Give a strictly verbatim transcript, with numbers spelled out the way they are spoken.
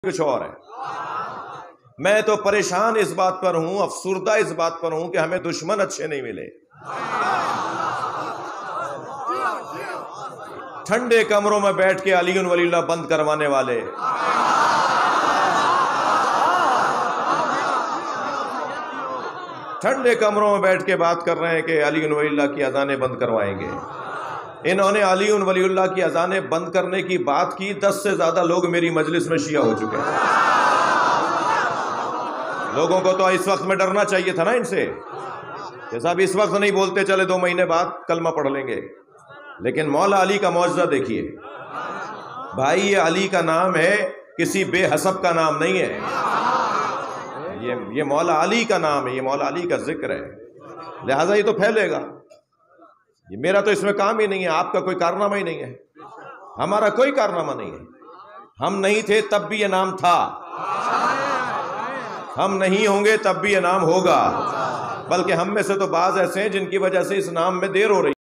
کچھ اور ہے۔ میں تو پریشان اس بات پر ہوں، افسردہ اس بات پر ہوں کہ ہمیں دشمن اچھے نہیں ملے۔ ٹھنڈے کمروں میں بیٹھ کے علی ولی اللہ بند کروانے والے، ٹھنڈے کمروں میں بیٹھ کے بات کر رہے ہیں کہ علی ولی اللہ کی اذانیں بند کروائیں گے۔ انہوں نے علی ولی اللہ کی اذانیں بند کرنے کی بات کی، دس سے زیادہ لوگ میری مجلس میں شیعہ ہو چکے ہیں۔ لوگوں کو تو اس وقت میں ڈرنا چاہیے تھا نا ان سے کہ صاحب اس وقت نہیں بولتے، چلے دو مہینے بعد کلمہ پڑھ لیں گے۔ لیکن مولا علی کا معجزہ دیکھیے بھائی، یہ علی کا نام ہے، کسی بے حسب کا نام نہیں ہے، یہ یہ مولا علی کا نام ہے، یہ مولا علی کا ذکر ہے، لہٰذا یہ تو پھیلے گا۔ یہ میرا تو اس میں کام ہی نہیں ہے، آپ کا کوئی کارنامہ ہی نہیں ہے، ہمارا کوئی کارنامہ نہیں ہے۔ ہم نہیں تھے تب بھی یہ نام تھا، ہم نہیں ہوں گے تب بھی یہ نام ہوگا، بلکہ ہم میں سے تو بعض ایسے ہیں جن کی وجہ سے اس نام میں دیر ہو رہی ہے۔